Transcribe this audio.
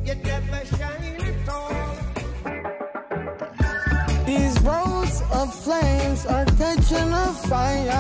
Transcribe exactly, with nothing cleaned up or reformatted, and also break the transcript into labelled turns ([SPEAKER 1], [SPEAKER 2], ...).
[SPEAKER 1] you never shine at all.
[SPEAKER 2] These roads of flames are catching a fire.